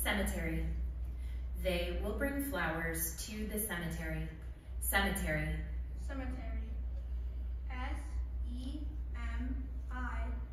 cemetery. They will bring flowers to the cemetery. Cemetery. Cemetery. S-E-M-I